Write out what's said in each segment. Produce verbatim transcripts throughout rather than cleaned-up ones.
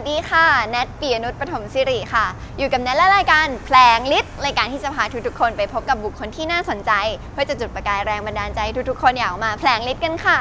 สดีค่ะแนทปิยนุชปฐมศิริค่ะอยู่กับแนทและรายการแผลงฤทธิ์รายการที่จะพาทุกๆคนไปพบกับบุคคลที่น่าสนใจเพื่อจะจุดประกายแรงบันดาลใจทุกๆคนอยากมาแผลงฤทธิ์กันค่ะ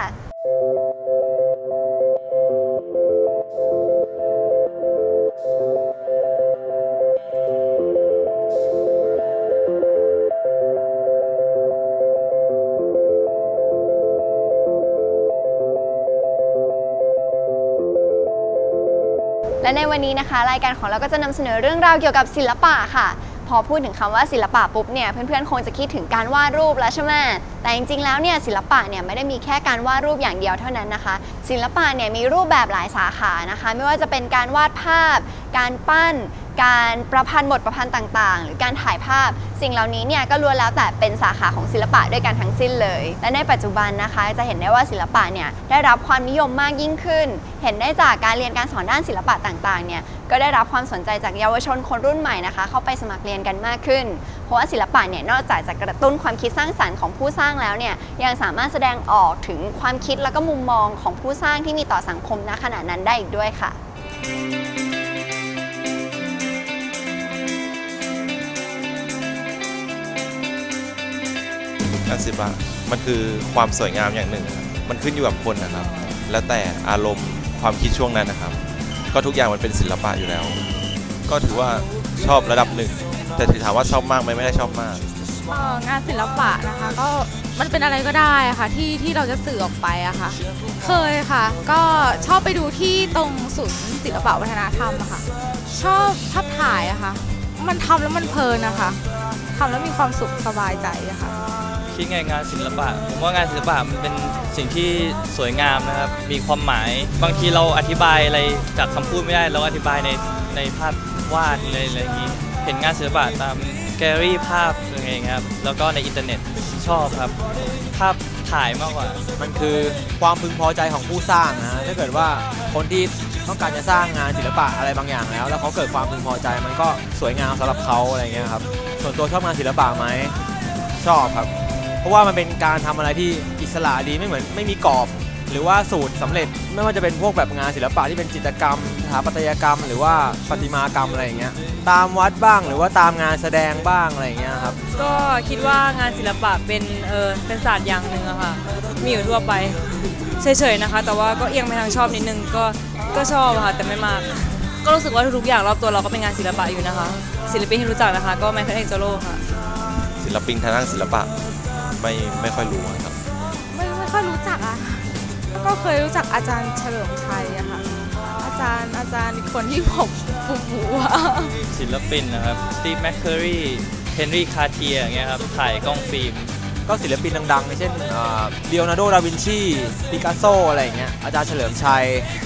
และในวันนี้นะคะรายการของเราก็จะนำเสนอเรื่องราวเกี่ยวกับศิลปะค่ะพอพูดถึงคำว่าศิลปะปุ๊บเนี่ยเพื่อนๆคงจะคิดถึงการวาดรูปแล้วใช่ไหมแต่จริงๆแล้วเนี่ยศิลปะเนี่ยไม่ได้มีแค่การวาดรูปอย่างเดียวเท่านั้นนะคะศิลปะเนี่ยมีรูปแบบหลายสาขานะคะไม่ว่าจะเป็นการวาดภาพการปั้นการประพันธ์บทประพันธ์ต่างๆหรือการถ่ายภาพสิ่งเหล่านี้เนี่ยก็ล้วนแล้วแต่เป็นสาขาของศิลปะด้วยกันทั้งสิ้นเลยและในปัจจุบันนะคะจะเห็นได้ว่าศิลปะเนี่ยได้รับความนิยมมากยิ่งขึ้นเห็นได้จากการเรียนการสอนด้านศิลปะต่างๆเนี่ยก็ได้รับความสนใจจากเยาวชนคนรุ่นใหม่นะคะเข้าไปสมัครเรียนกันมากขึ้นเพราะว่าศิลปะเนี่ยนอกจากจะกระตุ้นความคิดสร้างสรรค์ของผู้สร้างแล้วเนี่ยยังสามารถแสดงออกถึงความคิดและก็มุมมองของผู้สร้างที่มีต่อสังคมณขณะนั้นได้อีกด้วยค่ะงานศิลปะมันคือความสวยงามอย่างหนึ่งมันขึ้นอยู่กับคนนะครับแล้วแต่อารมณ์ความคิดช่วงนั้นนะครับก็ทุกอย่างมันเป็นศิลปะอยู่แล้วก็ถือว่าชอบระดับหนึ่งแต่ถามว่าชอบมากไหมไม่ได้ชอบมากงานศิลปะนะคะก็มันเป็นอะไรก็ได้ค่ะที่ที่เราจะสื่อออกไปอะค่ะเคยค่ะก็ชอบไปดูที่ตรงศูนย์ศิลปะวัฒนธรรมอะค่ะชอบภาพถ่ายอะค่ะมันทำแล้วมันเพลินนะคะทำแล้วมีความสุขสบายใจอะค่ะคิดไงงานศิลปะผมว่างานศิลปะมันเป็นสิ่งที่สวยงามนะครับมีความหมายบางทีเราอธิบายอะไรจากคำพูดไม่ได้เราอธิบายในในภาพวาดอะไรอะไรอย่างนี้เห็นงานศิลปะตามแกลเลอรี่ภาพอะไรอย่างเงี้ยครับแล้วก็ในอินเทอร์เน็ตชอบครับภาพถ่ายมากกว่ามันคือความพึงพอใจของผู้สร้างนะถ้าเกิดว่าคนที่ต้องการจะสร้างงานศิลปะอะไรบางอย่างแล้วแล้วเขาเกิดความพึงพอใจมันก็สวยงามสำหรับเขาอะไรเงี้ยครับส่วนตัวชอบงานศิลปะไหมชอบครับเพราะว่ามันเป็นการทำอะไรที่อิสระดีไม่เหมือนไม่มีกรอบหรือว่าสูตรสำเร็จไม่ว่าจะเป็นพวกแบบงานศิลปะที่เป็นจิตรกรรมสถาปัตยกรรมหรือว่าประติมากรรมอะไรอย่างเงี้ยตามวัดบ้างหรือว่าตามงานแสดงบ้างอะไรอย่างเงี้ยครับก็คิดว่างานศิลปะเป็นเออเป็นศาสตร์อย่างหนึ่งอะค่ะมีอยู่ทั่วไปเฉยๆนะคะแต่ว่าก็เอียงไปทางชอบนิดนึงก็ก็ชอบค่ะแต่ไม่มากก็รู้สึกว่าทุกๆอย่างรอบตัวเราก็เป็นงานศิลปะอยู่นะคะศิลปินที่รู้จักนะคะก็ไมเคิลแองเจโลค่ะศิลปินทางด้านศิลปะไม่ไม่ค่อยรู้ครับไม่ไม่ค่อยรู้จักอะก็เคยรู้จักอาจารย์เฉลิมชัยอะค่ะอาจารย์อาจารย์อีกคนที่ผมฟูฟูอะศิลปินนะครับสตีฟแมคเคอรีเฮนรี่คาร์เทียอย่างเงี้ยครับถ่ายกล้องฟิล์มก็ศิลปินดังๆเช่นเลโอนาร์โด ดาวินชีปิกัสโซอะไรอย่างเงี้ยอาจารย์เฉลิมชัย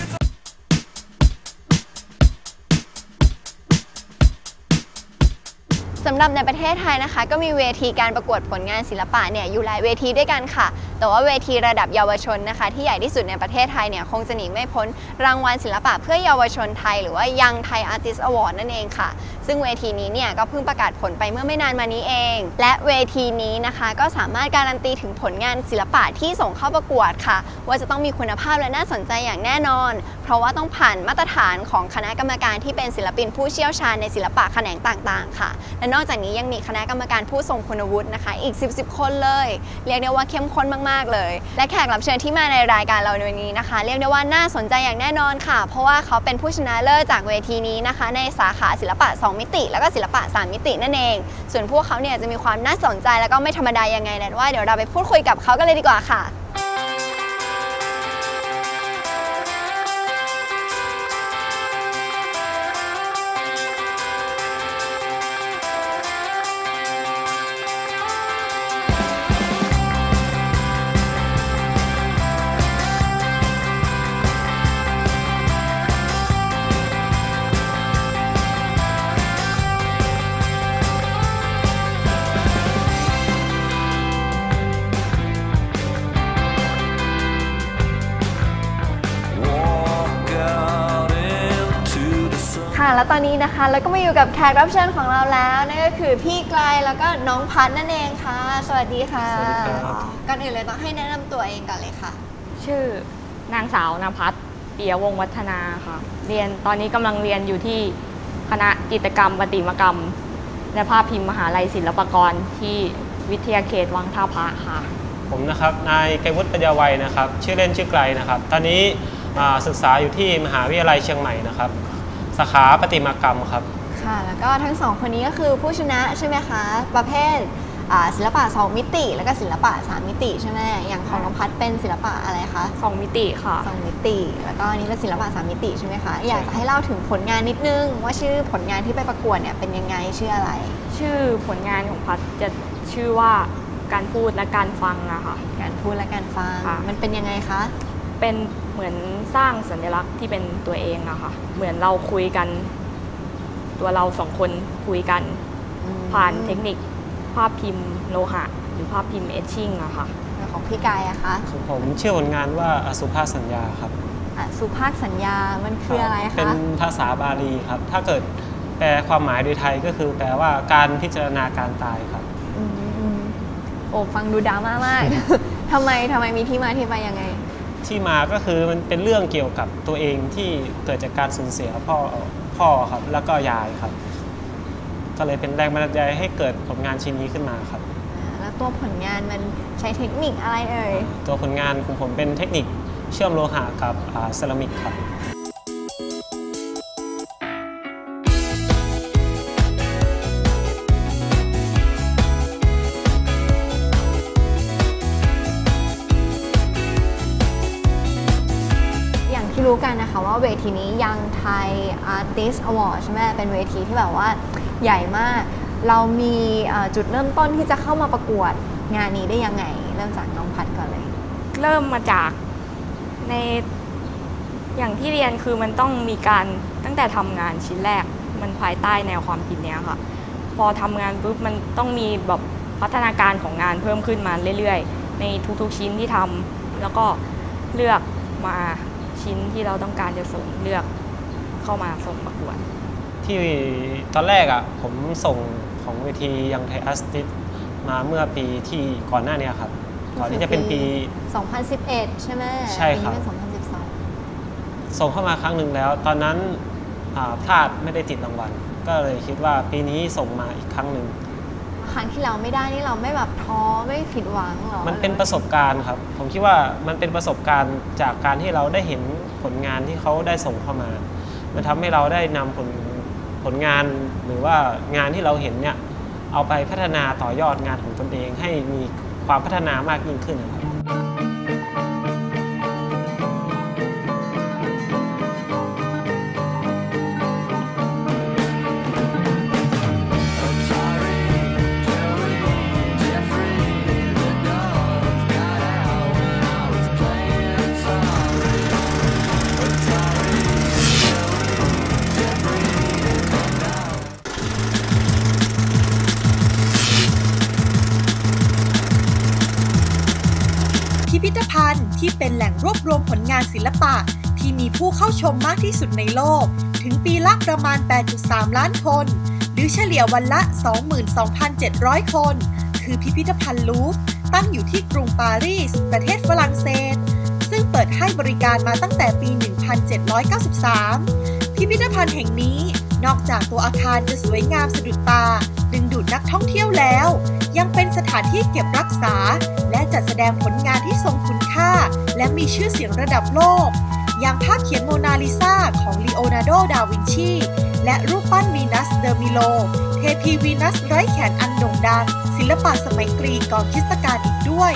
สำหรับในประเทศไทยนะคะก็มีเวทีการประกวดผลงานศิลปะเนี่ยอยู่หลายเวทีด้วยกันค่ะแต่ว่าเวทีระดับเยาวชนนะคะที่ใหญ่ที่สุดในประเทศไทยเนี่ยคงจะหนีไม่พ้นรางวัลศิลปะเพื่อเยาวชนไทยหรือว่า Young Thai Artist Award นั่นเองค่ะซึ่งเวทีนี้เนี่ยก็เพิ่งประกาศผลไปเมื่อไม่นานมานี้เองและเวทีนี้นะคะก็สามารถการันตีถึงผลงานศิลปะที่ส่งเข้าประกวดค่ะว่าจะต้องมีคุณภาพและน่าสนใจอย่างแน่นอนเพราะว่าต้องผ่านมาตรฐานของคณะกรรมการที่เป็นศิลปินผู้เชี่ยวชาญในศิลปะแขนงต่างๆค่ะและนอกจากนี้ยังมีคณะกรรมการผู้ทรงคุณวุฒินะคะอีกสิบ สิบคนเลยเรียกได้ว่าเข้มข้นมากๆเลยและแขกรับเชิญที่มาในรายการเราในวันนี้นะคะเรียกได้ว่าน่าสนใจอย่างแน่นอนค่ะเพราะว่าเขาเป็นผู้ชนะเลิศจากเวทีนี้นะคะในสาขาศิลปะสองมิติแล้วก็ศิลปะสามมิตินั่นเองส่วนพวกเขาเนี่ยจะมีความน่าสนใจแล้วก็ไม่ธรรมดายังไงนั้นว่าเดี๋ยวเราไปพูดคุยกับเขากันเลยดีกว่าค่ะแล้วตอนนี้นะคะเราก็มาอยู่กับแขกรับเชิญของเราแล้วนั่นก็คือพี่ไกลแล้วก็น้องพัดนั่นเองค่ะสวัสดีค่ะสวัสดีครับก่อนอื่นเลยต้องให้แนะนำตัวเองก่อนเลยค่ะชื่อนางสาวนภัสปิยวงศ์วัฒนาค่ะเรียนตอนนี้กำลังเรียนอยู่ที่คณะจิตรกรรมประติมากรรมและภาพพิมพ์มหาลัยศิลปากรที่วิทยาเขตวังท่าพระค่ะผมนะครับนายไกรวุฒิปัญญาวัยนะครับชื่อเล่นชื่อไกลนะครับตอนนี้ศึกษาอยู่ที่มหาวิทยาลัยเชียงใหม่นะครับสาขาประติมากรรมครับค่ะแล้วก็ทั้งสองคนนี้ก็คือผู้ชนะใช่ไหมคะประเภทศิลปะสองมิติแล้วก็ศิลปะสามมิติใช่ไหมอย่างของน้องพัดเป็นศิลปะอะไรคะสองมิติค่ะสองมิติแล้วก็อันนี้เป็นศิลปะสามมิติใช่ไหมคะอยากจะให้เล่าถึงผลงานนิดนึงว่าชื่อผลงานที่ไปประกวดเนี่ยเป็นยังไงชื่ออะไรชื่อผลงานของพัดจะชื่อว่าการพูดและการฟังอะค่ะการพูดและการฟังมันเป็นยังไงคะเป็นเหมือนสร้างสัญลักษณ์ที่เป็นตัวเองอะค่ะเหมือนเราคุยกันตัวเราสองคนคุยกันผ่านเทคนิคภาพพิมพ์โลหะหรือภาพพิมพ์เอชชิ่งอะค่ะแล้วของพี่กายอะคะของผมชื่อผลงานว่าอสุภาสัญญาครับอสุภาสัญญามันคืออะไรคะเป็นภาษาบาลีครับถ้าเกิดแปลความหมายโดยไทยก็คือแปลว่าการพิจารณาการตายครับโอ้ฟังดูดราม่ามาก ทำไมทำไมมีที่มาที่ไปยังไงที่มาก็คือมันเป็นเรื่องเกี่ยวกับตัวเองที่เกิดจากการสูญเสียพ่อพ่อครับแล้วก็ยายครับก็เลยเป็นแรงบันดาลใจให้เกิดผลงานชิ้นนี้ขึ้นมาครับแล้วตัวผลงานมันใช้เทคนิคอะไรเอ่ยตัวผลงานของผมเป็นเทคนิคเชื่อมโลหะกับเซรามิกครับรู้กันนะคะว่าเวทีนี้ยังไทย Artist Award ใช่ไหมเป็นเวทีที่แบบว่าใหญ่มากเรามีจุดเริ่มต้นที่จะเข้ามาประกวดงานนี้ได้ยังไงเริ่มจากน้องพัดก่อนเลยเริ่มมาจากในอย่างที่เรียนคือมันต้องมีการตั้งแต่ทำงานชิ้นแรกมันภายใต้แนวความคิดเนี้ยค่ะพอทำงานปุ๊บมันต้องมีแบบพัฒนาการของงานเพิ่มขึ้นมาเรื่อยๆในทุกๆชิ้นที่ทำแล้วก็เลือกมาชิ้นที่เราต้องการจะส่งเลือกเข้ามาส่งประกวดที่ตอนแรกอ่ะผมส่งของเวทียังไทยอาร์ติสต์มาเมื่อปีที่ก่อนหน้านี้ครับก่อนที่จะเป็นปีสองพันสิบเอ็ดใช่ไหมใช่ครับเป็นสองพันสิบสองส่งเข้ามาครั้งหนึ่งแล้วตอนนั้นพลาดไม่ได้ติดรางวัลก็เลยคิดว่าปีนี้ส่งมาอีกครั้งหนึ่งครั้งที่เราไม่ได้นี่เราไม่แบบท้อไม่ผิดหวังหรอมันเป็นประสบการณ์ครับผมคิดว่ามันเป็นประสบการณ์จากการที่เราได้เห็นผลงานที่เขาได้ส่งเข้ามามันทำให้เราได้นำผลผลงานหรือว่างานที่เราเห็นเนี่ยเอาไปพัฒนาต่อยอดงานของตนเองให้มีความพัฒนามากยิ่งขึ้นครับพิพิธภัณฑ์ที่เป็นแหล่งรวบรวมผลงานศิลปะที่มีผู้เข้าชมมากที่สุดในโลกถึงปีละประมาณ แปดจุดสาม ล้านคนหรือเฉลี่ยวันละ สองหมื่นสองพันเจ็ดร้อย คนคือพิพิธภัณฑ์ลูฟร์ตั้งอยู่ที่กรุงปารีสประเทศฝรั่งเศสซึ่งเปิดให้บริการมาตั้งแต่ปี หนึ่งพันเจ็ดร้อยเก้าสิบสาม พิพิธภัณฑ์แห่งนี้นอกจากตัวอาคารจะสวยงามสะดุดตาดึงดูดนักท่องเที่ยวแล้วยังเป็นสถานที่เก็บรักษาและจัดแสดงผลงานที่ทรงคุณค่าและมีชื่อเสียงระดับโลกอย่างภาพเขียนโมนาลิซาของลีโอนาร์โด ดาวินชีและรูปปั้นวีนัส เดอมิโลเทพีวีนัสไร้แขนอันโด่งดังศิลปะสมัยกรีกก่อนคริสตกาลอีกด้วย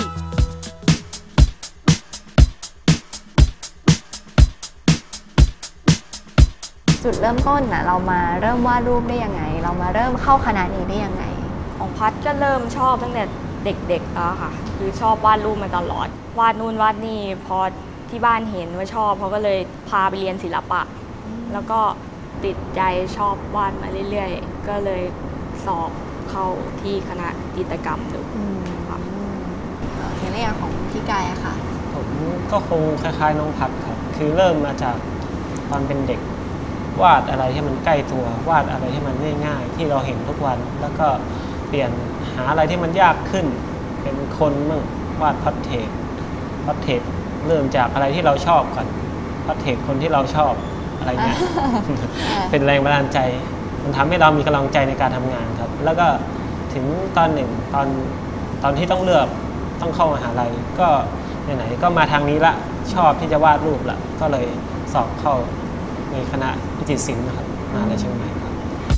จุดเริ่มต้นนะเรามาเริ่มวาดรูปได้ยังไงเรามาเริ่มเข้าคณะนี้ได้ยังไงของพัดก็เริ่มชอบตั้งแต่เด็กๆแล้วค่ะคือชอบวาดรูปมาตลอดวาดนู่นวาดนี่พอที่บ้านเห็นว่าชอบเขาก็เลยพาไปเรียนศิลปะแล้วก็ติดใจชอบวาดมาเรื่อยๆก็เลยสอบเข้าที่คณะจิตรกรรมดูค่ะเห็นเรื่องของพี่กายอะค่ะผมก็คงคล้ายๆน้องพัดครับคือเริ่มมาจากตอนเป็นเด็กวาดอะไรที่มันใกล้ตัววาดอะไรที่มันง่ายๆที่เราเห็นทุกวันแล้วก็เปลี่ยนหาอะไรที่มันยากขึ้นเป็นคนมั่งวาดพอร์เทรตพอร์เทรตเริ่มจากอะไรที่เราชอบก่อนอเทคคนที่เราชอบอะไรเงี้ย เป็นแรงบันดาลใจมันทำให้เรามีกำลังใจในการทำงานครับแล้วก็ถึงตอนหนึ่งตอนตอนที่ต้องเลือกต้องเข้ามหาลัยก็ไหนๆก็มาทางนี้ละชอบที่จะวาดรูปละก็เลยสอบเข้าในคณะวิจิตรศิลป์นะครับมหาลัยเชียงใหม่ครับ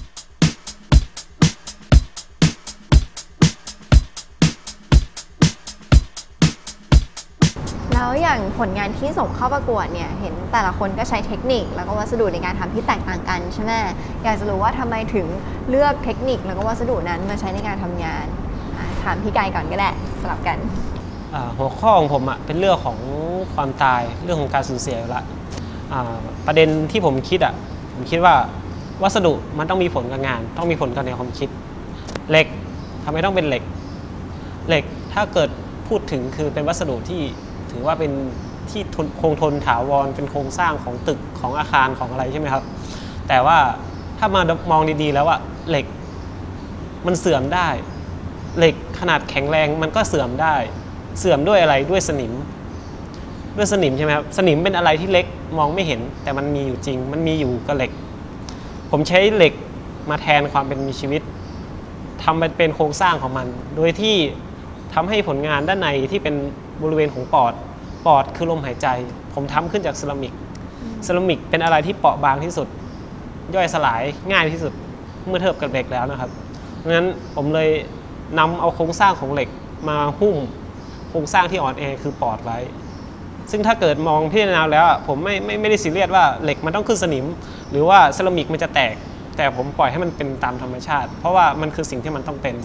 แล้วอย่างผลงานที่ส่งเข้าประกวดเนี่ยเห็นแต่ละคนก็ใช้เทคนิคแล้วก็วัสดุในการทำที่แตกต่างกันใช่ไหมอยากจะรู้ว่าทำไมถึงเลือกเทคนิคแล้วก็วัสดุนั้นมาใช้ในการทำงานถามพี่กายก่อนก็ได้สลับกันหัวข้อของผมอ่ะเป็นเรื่องของความตายเรื่องของการสูญเสียอยู่ละประเด็นที่ผมคิดอ่ะผมคิดว่าวัสดุมันต้องมีผลกับงานต้องมีผลกับแนวความคิดเหล็กทำไมต้องเป็นเหล็กเหล็กถ้าเกิดพูดถึงคือเป็นวัสดุที่ถือว่าเป็นที่คงทนถาวรเป็นโครงสร้างของตึกของอาคารของอะไรใช่ไหมครับแต่ว่าถ้ามามองดีๆแล้วอ่ะเหล็กมันเสื่อมได้เหล็กขนาดแข็งแรงมันก็เสื่อมได้เสื่อมด้วยอะไรด้วยสนิมด้วยสนิมใช่ไหมครับสนิมเป็นอะไรที่เล็กมองไม่เห็นแต่มันมีอยู่จริงมันมีอยู่กับเหล็กผมใช้เหล็กมาแทนความเป็นมีชีวิตทำเป็นโครงสร้างของมันโดยที่ทำให้ผลงานด้านในที่เป็นบริเวณของปอดปอดคือลมหายใจผมทำขึ้นจากเซรามิกเซรามิกเป็นอะไรที่เปราะบางที่สุดย่อยสลายง่ายที่สุดเมื่อเทียบกับเหล็กแล้วนะครับเพราะฉะนั้นผมเลยนำเอาโครงสร้างของเหล็กมาหุ้มโครงสร้างที่อ่อนแอคือปอดไว้ซึ่งถ้าเกิดมองพิจารณาแล้วผมไม่ไม่ไม่ได้ซีเรียสว่าเหล็กมันต้องขึ้นสนิมหรือว่าเซรามิกมันจะแตกแต่ผมปล่อยให้มันเป็นตามธรรมชาติเพราะว่ามันคือสิ่งที่มันต้องเป็น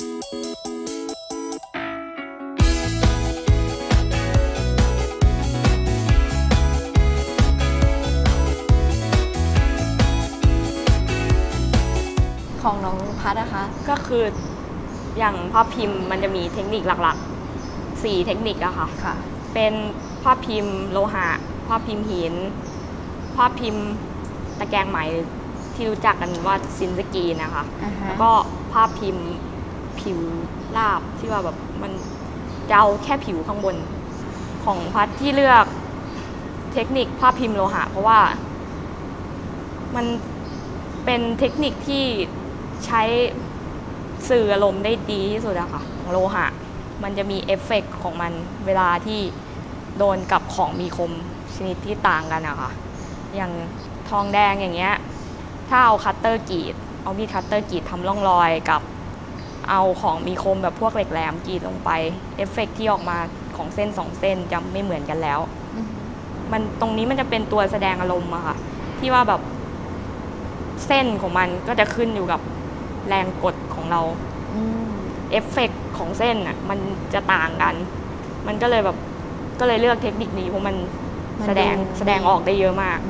ของน้องพัดนะคะก็คืออย่างภาพพิมพ์มันจะมีเทคนิคหลักๆสี่เทคนิคอะค่ะค่ะเป็นภาพพิมพ์โลหะภาพพิมพ์หินภาพพิมพ์ตะแกรงไหมที่รู้จักกันว่าซินสกรีนนะคะ uh-huh. แล้วก็ภาพพิมพ์ผิวราบที่ว่าแบบมันเจ้าแค่ผิวข้างบนของพัดที่เลือกเทคนิคภาพพิมพ์โลหะเพราะว่ามันเป็นเทคนิคที่ใช้สื่ออารมณ์ได้ดีที่สุดอะค่ะของโลหะมันจะมีเอฟเฟกต์ของมันเวลาที่โดนกับของมีคมชนิดที่ต่างกันอะค่ะอย่างทองแดงอย่างเงี้ยถ้าเอาคัตเตอร์กรีดเอามีดคัตเตอร์กรีดทำร่องรอยกับเอาของมีคมแบบพวกเหล็กแหลมกรีดลงไปเอฟเฟกต์ที่ออกมาของเส้นสองเส้นจะไม่เหมือนกันแล้วมันตรงนี้มันจะเป็นตัวแสดงอารมณ์อะค่ะที่ว่าแบบเส้นของมันก็จะขึ้นอยู่กับแรงกดของเราเอฟเฟกต์ของเส้นอ่ะมันจะต่างกันมันก็เลยแบบก็เลยเลือกเทคนิคนี้เพราะมันแสดงแสดงออกได้เยอะมาก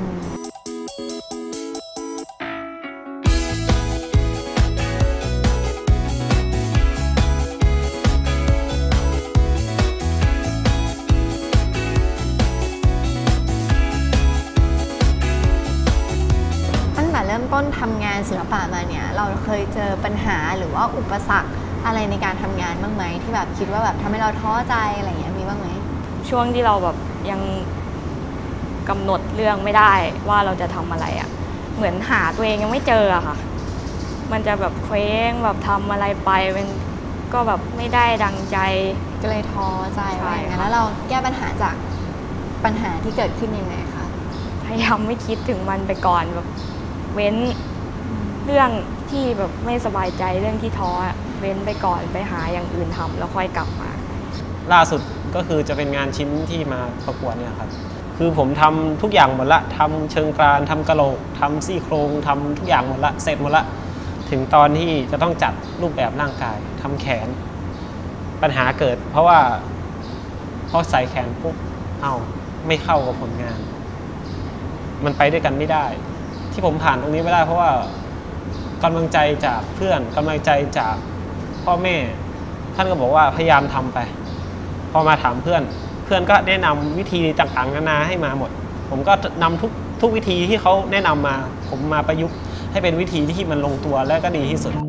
เริ่มต้นทำงานศิลปะมาเนี่ยเราเคยเจอปัญหาหรือว่าอุปสรรคอะไรในการทำงานบ้างไหมที่แบบคิดว่าแบบทำให้เราท้อใจอะไรอย่างเงี้ยมีบ้างไหมช่วงที่เราแบบยังกำหนดเรื่องไม่ได้ว่าเราจะทำอะไรอ่ะเหมือนหาตัวเองยังไม่เจออะค่ะมันจะแบบเคว้งแบบทำอะไรไปมันก็แบบไม่ได้ดังใจก็เลยท้อใจไปแล้วเราแก้ปัญหาจากปัญหาที่เกิดขึ้นยังไงคะพยายามไม่คิดถึงมันไปก่อนแบบเว้นเรื่องที่แบบไม่สบายใจเรื่องที่ท้อเว้นไปก่อนไปหาอย่างอื่นทำแล้วค่อยกลับมาล่าสุดก็คือจะเป็นงานชิ้นที่มาประกวดเนี่ยครับคือผมทำทุกอย่างหมดละทำเชิงกรานทำกะโหลกทำซี่โครงทำทุกอย่างหมดละเสร็จหมดละถึงตอนที่จะต้องจัดรูปแบบร่างกายทำแขนปัญหาเกิดเพราะว่าพอใส่แขนปุ๊บเอาไม่เข้ากับผลงานมันไปด้วยกันไม่ได้ที่ผมผ่านตรงนี้ไม่ได้เพราะว่ากำลังใจจากเพื่อนกำลังใจจากพ่อแม่ท่านก็บอกว่าพยายามทำไปพอมาถามเพื่อนเพื่อนก็แนะนำวิธีต่างๆนานาให้มาหมดผมก็นำทุกทุกวิธีที่เขาแนะนำมาผมมาประยุกต์ให้เป็นวิธีที่มันลงตัวและก็ดีที่สุด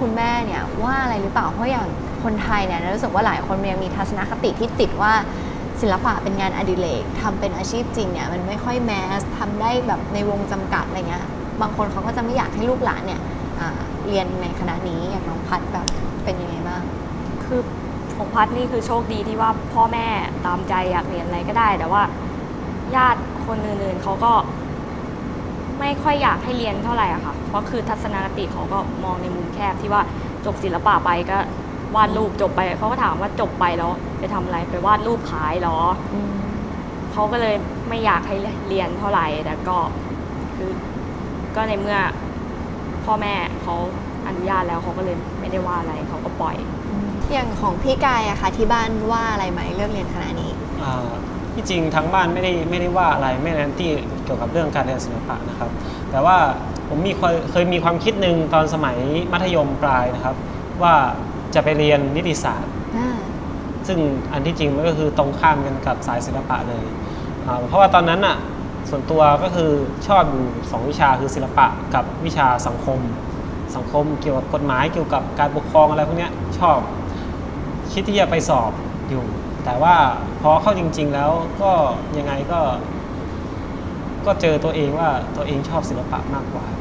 คุณแม่เนี่ยว่าอะไรหรือเปล่าเพราะอย่างคนไทยเนี่ยรู้สึกว่าหลายคนยังมีทัศนคติที่ติดว่าศิลปะเป็นงานอดิเรกทำเป็นอาชีพจริงเนี่ยมันไม่ค่อยแมสทำได้แบบในวงจำกัดอะไรเงี้ยบางคนเขาก็จะไม่อยากให้ลูกหลานเนี่ยเรียนในคณะนี้อย่างน้องพัดแบบเป็นยังไงบ้างคือของพัดนี่คือโชคดีที่ว่าพ่อแม่ตามใจอยากเรียนอะไรก็ได้แต่ว่าญาติคนอื่นๆเขาก็ไม่ค่อยอยากให้เรียนเท่าไหร่อะค่ะเพราะคือทัศนคติเขาก็มองในมุมแคบที่ว่าจบศิลปะไปก็วาดรูปจบไปเขาก็ถามว่าจบไปแล้วไปทำอะไรไปวาดรูปขายหรอเขาก็เลยไม่อยากให้เรียนเท่าไหร่แต่ก็คือก็ในเมื่อพ่อแม่เขาอนุญาตแล้วเขาก็เลยไม่ได้ว่าอะไรเขาก็ปล่อยอย่างของพี่กายอะคะที่บ้านว่าอะไรไหมเลือกเรียนคณะนี้ที่จริงทั้งบ้านไม่ได้ไม่ได้ว่าอะไรไม่แอนตี้เกี่ยวกับเรื่องการเรียนศิลปะนะครับแต่ว่าผมมีเคยมีความคิดหนึ่งตอนสมัยมัธยมปลายนะครับว่าจะไปเรียนนิติศาสตร์ซึ่งอันที่จริงมันก็คือตรงข้ามกันกับสายศิลปะเลยเพราะว่าตอนนั้นอ่ะส่วนตัวก็คือชอบอยู่สองวิชาคือศิลปะกับวิชาสังคมสังคมเกี่ยวกับกฎหมายเกี่ยวกับการปกครองอะไรพวกนี้ชอบคิดที่จะไปสอบอยู่แต่ว่าพอเข้าจริงๆแล้วก็ยังไงก็ก็เจอตัวเองว่าตัวเองชอบศิลปะมากกว่า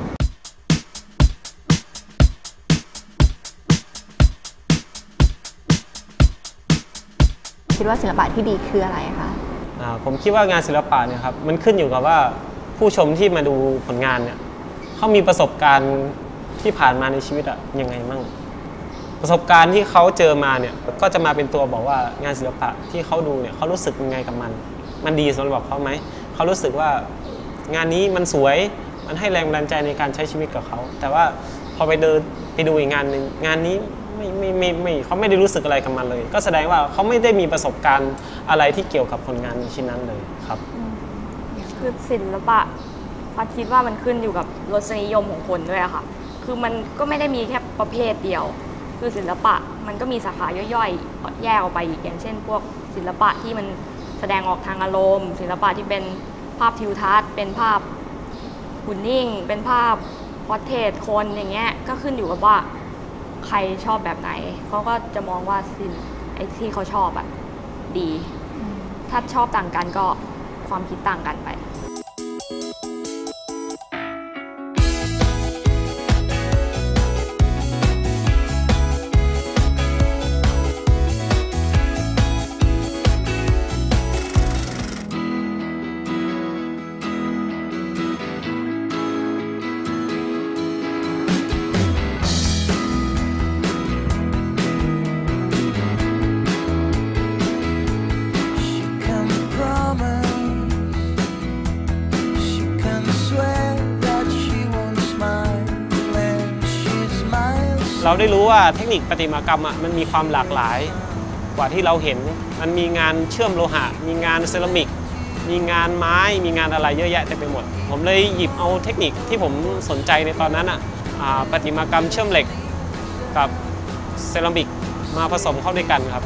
คิดว่าศิลปะที่ดีคืออะไรคะผมคิดว่างานศิลปะเนี่ยครับมันขึ้นอยู่กับว่าผู้ชมที่มาดูผลงานเนี่ยเขามีประสบการณ์ที่ผ่านมาในชีวิตอะยังไงมั่งประสบการณ์ที่เขาเจอมาเนี่ยก็จะมาเป็นตัวบอกว่างานศิลปะที่เขาดูเนี่ยเขารู้สึกยังไงกับมันมันดีสำหรับเขาไหมเขารู้สึกว่างานนี้มันสวยมันให้แรงบันดาลใจในการใช้ชีวิตกับเขาแต่ว่าพอไปเดินไปดูอีกงานหนึ่งงานนี้ไม่ไม่ไม่ไม่เขาไม่ได้รู้สึกอะไรกับมันเลยก็แสดงว่าเขาไม่ได้มีประสบการณ์อะไรที่เกี่ยวกับผลงานชิ้นนั้นเลยครับคือศิลปะพัดคิดว่ามันขึ้นอยู่กับรสนิยมของคนด้วยอะค่ะคือมันก็ไม่ได้มีแค่ประเภทเดียวคือศิลปะมันก็มีสาขาย่อยๆแยกออกไปอีกอย่างเช่นพวกศิลปะที่มันแสดงออกทางอารมณ์ศิลปะที่เป็นภาพทิวทัศน์เป็นภาพหุ่นนิ่งเป็นภาพพอร์เทรตคนอย่างเงี้ยก็ขึ้นอยู่กับว่าใครชอบแบบไหนเขาก็จะมองว่าสิ่งไอ้ที่เขาชอบอะดีถ้าชอบต่างกันก็ความคิดต่างกันไปเราได้รู้ว่าเทคนิคประติมากรรมอ่ะมันมีความหลากหลายกว่าที่เราเห็นมันมีงานเชื่อมโลหะมีงานเซรามิกมีงานไม้มีงานอะไรเยอะแยะเต็มไปหมดผมเลยหยิบเอาเทคนิคที่ผมสนใจในตอนนั้นอ่ะประติมากรรมเชื่อมเหล็กกับเซรามิกมาผสมเข้าด้วยกันครับ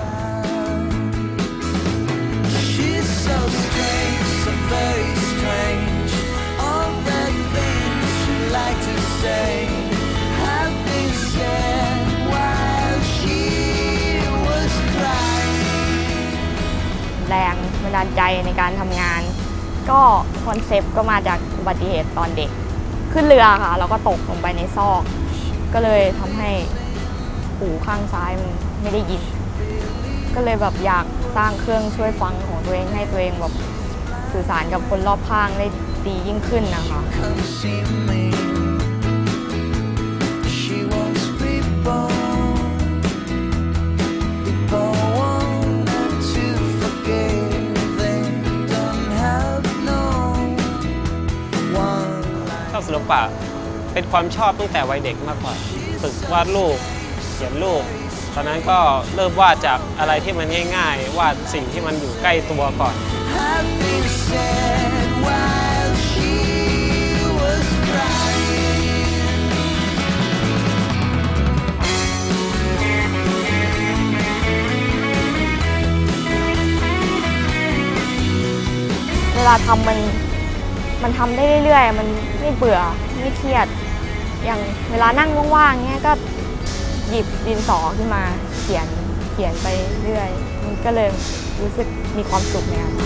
แรงบันดาลใจในการทำงานก็คอนเซปต์ก็มาจากอุบัติเหตุตอนเด็กขึ้นเรือค่ะแล้วก็ตกลงไปในซอกก็เลยทำให้หูข้างซ้ายมันไม่ได้ยินก็เลยแบบอยากสร้างเครื่องช่วยฟังของตัวเองให้ตัวเองแบบสื่อสารกับคนรอบข้างได้ดียิ่งขึ้นนะคะศิลปะเป็นความชอบตั้งแต่วัยเด็กมากกว่าฝึกวาดรูปเขียนรูปตอนนั้นก็เริ่มวาดจากอะไรที่มันง่ายๆวาดสิ่งที่มันอยู่ใกล้ตัวก่อนเวลาทำมันมันทำได้เรื่อยๆมันไม่เบื่อไม่เครียดอย่างเวลานั่งว่างๆเงี้ยก็หยิบดินสอขึ้นมาเขียนเขียนไปเรื่อยมันก็เลยรู้สึกมีความสุขในงาน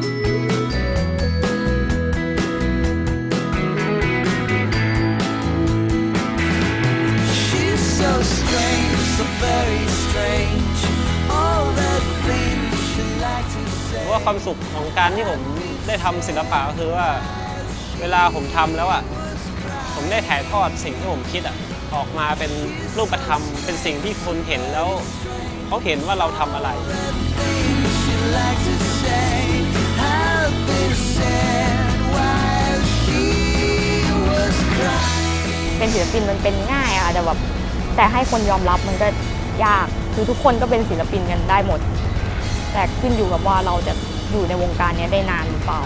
ว่าความสุขของการที่ผมได้ทำศิลปะก็คือว่าเวลาผมทำแล้วอ่ะผมได้ถ่ายทอดสิ่งที่ผมคิดอ่ะออกมาเป็นรูปธรรมเป็นสิ่งที่คนเห็นแล้วเขาเห็นว่าเราทำอะไรเป็นศิลปินมันเป็นง่ายอะแต่แบบแต่ให้คนยอมรับมันก็ยากคือทุกคนก็เป็นศิลปินกันได้หมดแต่ขึ้นอยู่กับว่าเราจะอยู่ในวงการนี้ได้นานหรือเปล่า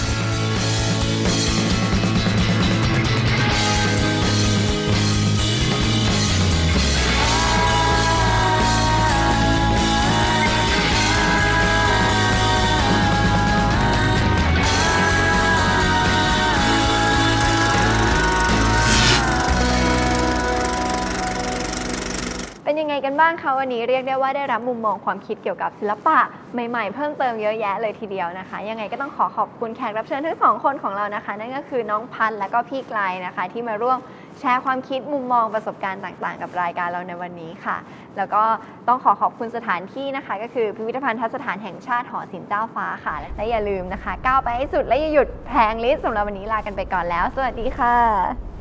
เป็นยังไงกันบ้างคะวันนี้เรียกได้ว่าได้รับมุมมองความคิดเกี่ยวกับศิลปะใหม่ๆเพิ่มเติมเยอะแยะเลยทีเดียวนะคะยังไงก็ต้องขอขอบคุณแขกรับเชิญทั้งสองคนของเรานะคะนั่นก็คือน้องพันธ์และก็พี่ไกลนะคะที่มาร่วมแชร์ความคิดมุมมองประสบการณ์ต่างๆกับรายการเราในวันนี้ค่ะแล้วก็ต้องขอขอบคุณสถานที่นะคะก็คือพิพิธภัณฑสถานแห่งชาติหอศิลป์เจ้าฟ้าค่ะและอย่าลืมนะคะก้าวไปให้สุดและอย่าหยุดแพลงลิสต์สำหรับวันนี้ลากันไปก่อนแล้วสวัสดีค่ะ